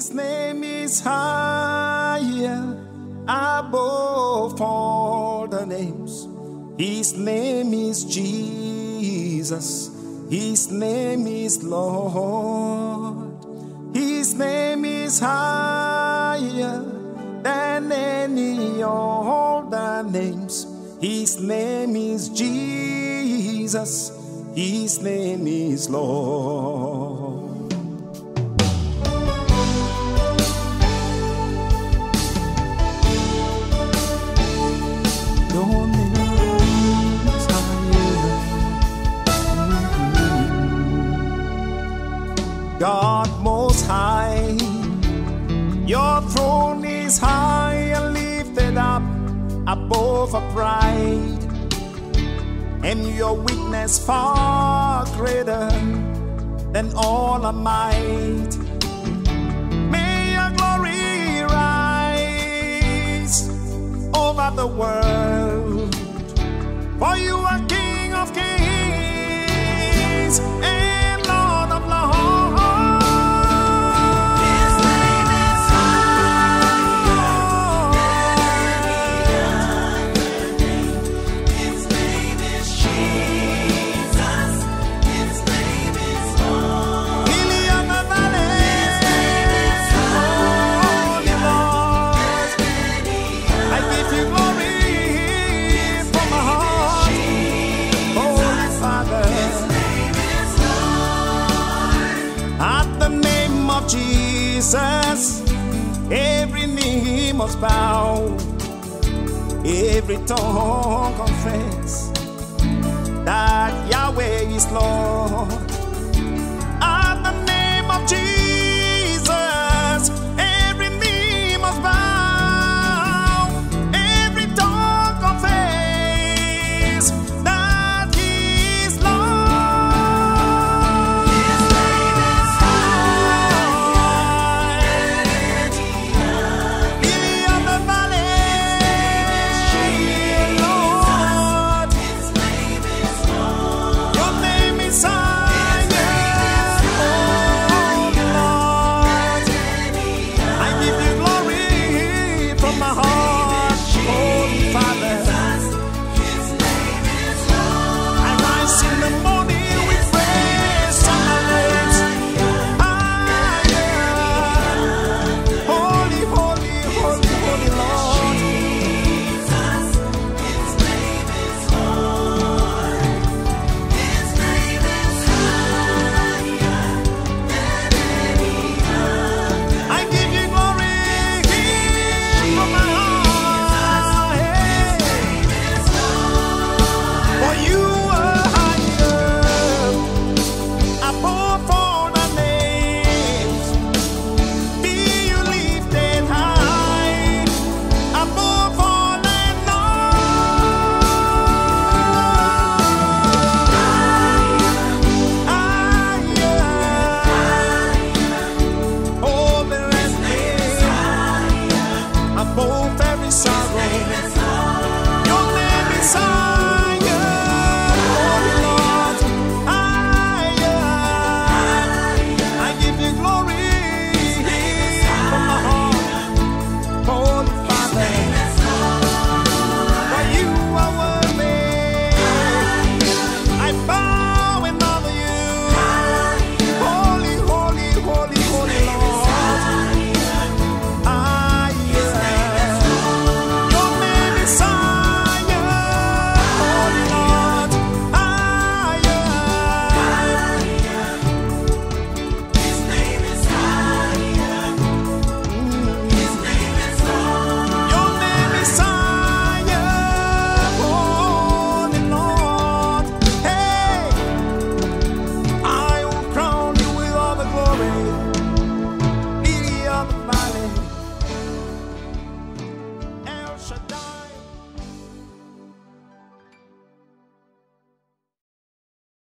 His name is higher above all the names. His name is Jesus. His name is Lord. His name is higher than any other names. His name is Jesus. His name is Lord. Your name is higher. God most high, your throne is high and lifted up above a pride, and your weakness far greater than all our might. May your glory rise over the world, for you are King of kings and Lord of lords. His name is higher than any other name. His name is Jesus. His name is Lord. Lily of the valley, His name is Holy Lord, any I give you glory from my heart, Holy Father. At the name of Jesus, every knee must bow, every tongue confess that Yahweh is Lord.